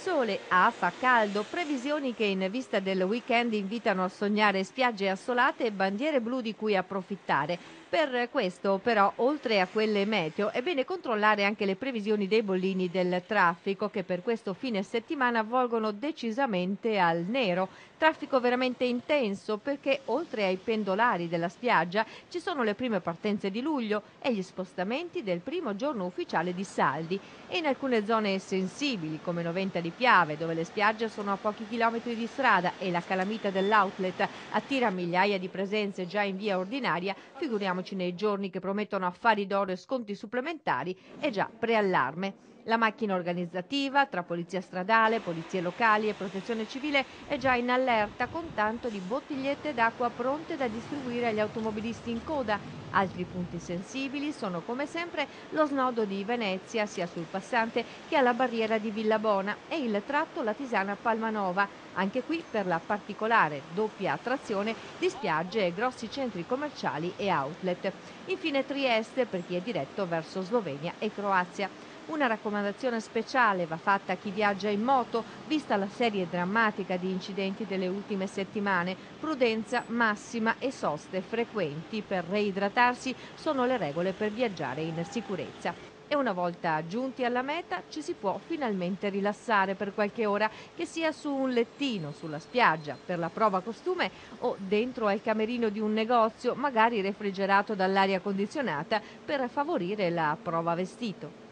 sole, fa caldo, previsioni che in vista del weekend invitano a sognare spiagge assolate e bandiere blu di cui approfittare. Per questo, però, oltre a quelle meteo, è bene controllare anche le previsioni dei bollini del traffico che per questo fine settimana volgono decisamente al nero. Traffico veramente intenso perché oltre ai pendolari della spiaggia ci sono le prime partenze di luglio e gli spostamenti del primo giorno ufficiale di saldi e in alcune zone sensibili come Noventa di Piave, dove le spiagge sono a pochi chilometri di strada e la calamita dell'outlet attira migliaia di presenze già in via ordinaria, figuriamoci nei giorni che promettono affari d'oro e sconti supplementari è già preallarme. La macchina organizzativa tra polizia stradale, polizie locali e protezione civile è già in allerta con tanto di bottigliette d'acqua pronte da distribuire agli automobilisti in coda. Altri punti sensibili sono come sempre lo snodo di Venezia, sia sul passante che alla barriera di Villabona e il tratto Latisana-Palmanova, anche qui per la particolare doppia attrazione di spiagge e grossi centri commerciali e outlet. Infine Trieste per chi è diretto verso Slovenia e Croazia. Una raccomandazione speciale va fatta a chi viaggia in moto, vista la serie drammatica di incidenti delle ultime settimane. Prudenza massima e soste frequenti per reidratarsi sono le regole per viaggiare in sicurezza. E una volta giunti alla meta ci si può finalmente rilassare per qualche ora, che sia su un lettino, sulla spiaggia, per la prova costume o dentro al camerino di un negozio, magari refrigerato dall'aria condizionata per favorire la prova vestito.